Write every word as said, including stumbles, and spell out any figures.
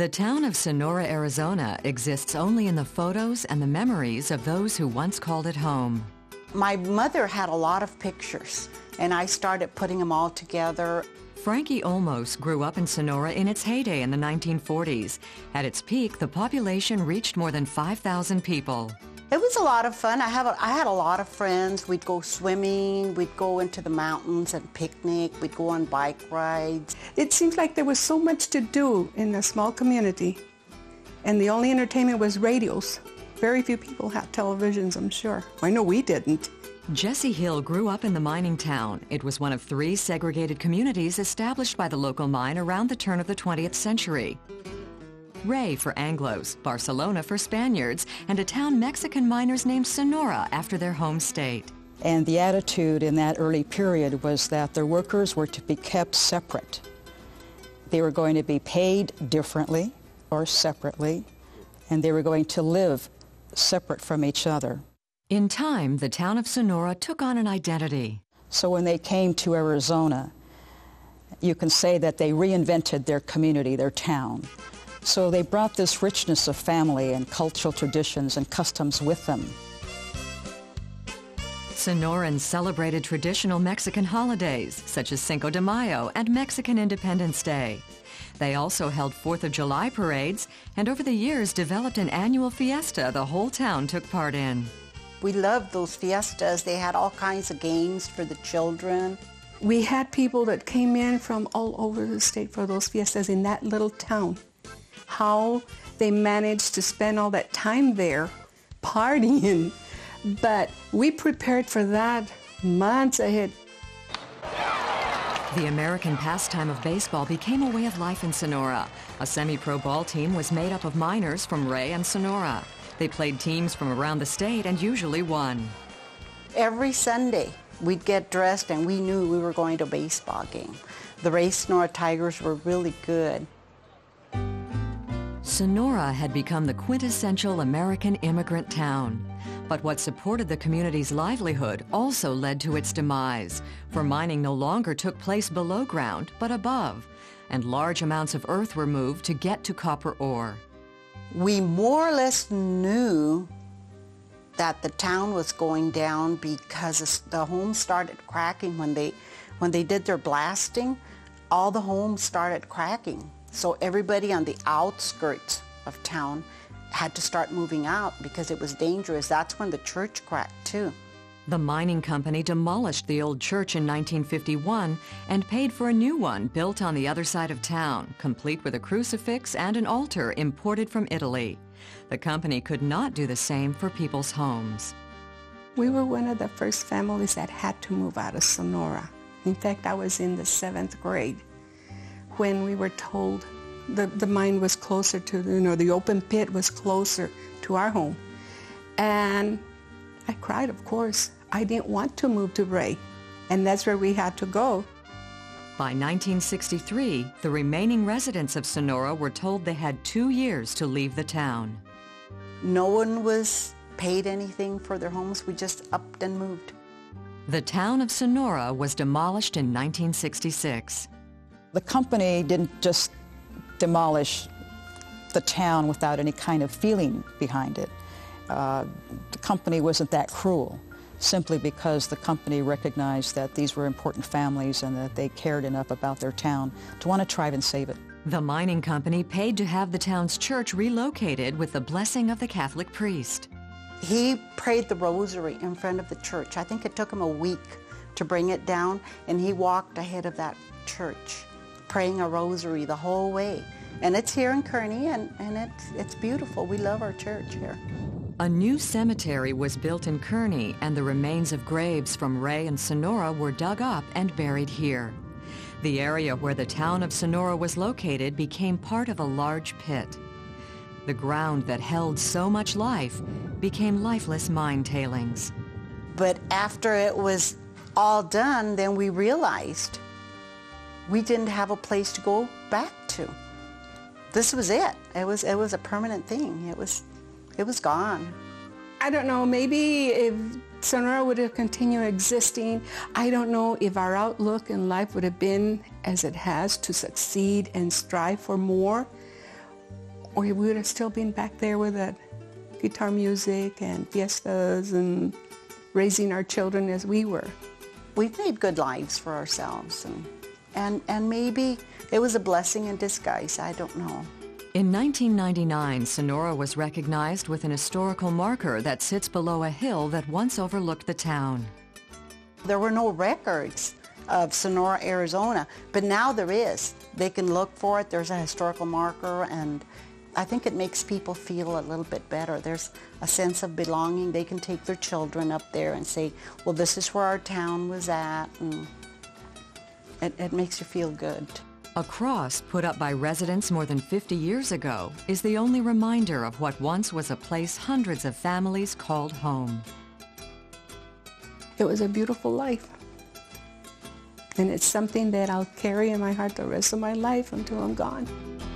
The town of Sonora, Arizona exists only in the photos and the memories of those who once called it home. My mother had a lot of pictures, and I started putting them all together. Frankie Olmos grew up in Sonora in its heyday in the nineteen forties. At its peak, the population reached more than five thousand people. It was a lot of fun. I, have a, I had a lot of friends. We'd go swimming, we'd go into the mountains and picnic, we'd go on bike rides. It seems like there was so much to do in a small community, and the only entertainment was radios. Very few people had televisions, I'm sure. I know we didn't. Jesse Hill grew up in the mining town. It was one of three segregated communities established by the local mine around the turn of the twentieth century. Rey for Anglos, Barcelona for Spaniards, and a town Mexican miners named Sonora after their home state. And the attitude in that early period was that their workers were to be kept separate. They were going to be paid differently or separately, and they were going to live separate from each other. In time, the town of Sonora took on an identity. So when they came to Arizona, you can say that they reinvented their community, their town. So they brought this richness of family and cultural traditions and customs with them. Sonorans celebrated traditional Mexican holidays, such as Cinco de Mayo and Mexican Independence Day. They also held Fourth of July parades, and over the years developed an annual fiesta the whole town took part in. We loved those fiestas. They had all kinds of games for the children. We had people that came in from all over the state for those fiestas in that little town. How they managed to spend all that time there partying, but we prepared for that months ahead. The American pastime of baseball became a way of life in Sonora. A semi-pro ball team was made up of miners from Rey and Sonora. They played teams from around the state and usually won. Every Sunday, we'd get dressed and we knew we were going to a baseball game. The Rey Sonora Tigers were really good. Sonora had become the quintessential American immigrant town. But what supported the community's livelihood also led to its demise, for mining no longer took place below ground, but above, and large amounts of earth were moved to get to copper ore. We more or less knew that the town was going down because the homes started cracking. When they, when they did their blasting, all the homes started cracking. So everybody on the outskirts of town had to start moving out because it was dangerous. That's when the church cracked too. The mining company demolished the old church in nineteen fifty-one and paid for a new one built on the other side of town, complete with a crucifix and an altar imported from Italy. The company could not do the same for people's homes. We were one of the first families that had to move out of Sonora. In fact, I was in the seventh grade when we were told the, the mine was closer to, you know, the open pit was closer to our home. And I cried, of course. I didn't want to move to Rey, and that's where we had to go. By nineteen sixty-three, the remaining residents of Sonora were told they had two years to leave the town. No one was paid anything for their homes. We just upped and moved. The town of Sonora was demolished in nineteen sixty-six. The company didn't just demolish the town without any kind of feeling behind it. Uh, the company wasn't that cruel, simply because the company recognized that these were important families and that they cared enough about their town to want to try and save it. The mining company paid to have the town's church relocated with the blessing of the Catholic priest. He prayed the rosary in front of the church. I think it took him a week to bring it down, and he walked ahead of that church, praying a rosary the whole way. And it's here in Kearney, and, and it's, it's beautiful. We love our church here. A new cemetery was built in Kearney, and the remains of graves from Rey and Sonora were dug up and buried here. The area where the town of Sonora was located became part of a large pit. The ground that held so much life became lifeless mine tailings. But after it was all done, then we realized we didn't have a place to go back to. This was it. It was, it was a permanent thing. It was, it was gone. I don't know, maybe if Sonora would have continued existing, I don't know if our outlook in life would have been as it has to succeed and strive for more, or we would have still been back there with that guitar music and fiestas and raising our children as we were. We've made good lives for ourselves, and, and, and maybe it was a blessing in disguise, I don't know. In nineteen ninety-nine, Sonora was recognized with an historical marker that sits below a hill that once overlooked the town. There were no records of Sonora, Arizona, but now there is. They can look for it. There's a historical marker, and I think it makes people feel a little bit better. There's a sense of belonging. They can take their children up there and say, well, this is where our town was at, and it, it makes you feel good. A cross put up by residents more than fifty years ago is the only reminder of what once was a place hundreds of families called home. It was a beautiful life. And it's something that I'll carry in my heart the rest of my life until I'm gone.